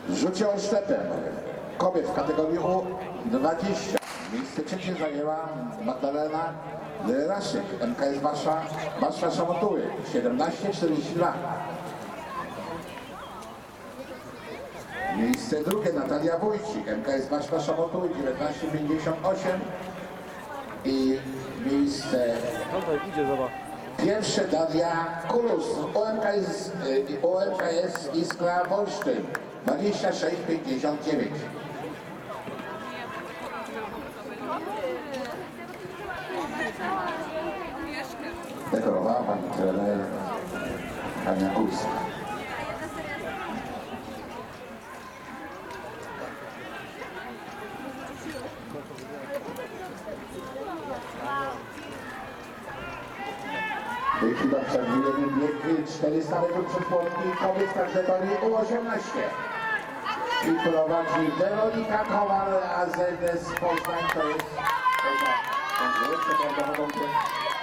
rzucie oszczepem kobiet w kategorii U20. Miejsce trzecie zajęła Magdalena Raszyk, MKS Warszawa Szamotuły, 17,42. Miejsce drugie Natalia Wójcik, MKS Warszawa Szamotuły, 19,58. I miejsce pierwsze Daria Kulus, OMKS Iskra Wolsztyn, 26,59. Dekorowała pani trener Ania Kulska. Chyba przewidujemy bieg 400 metrów przed płotki kobiet w kategorii U18. I prowadzi Weronika Kowal, AZS Poznań, to jest poza konkurencją prawdopodobnie.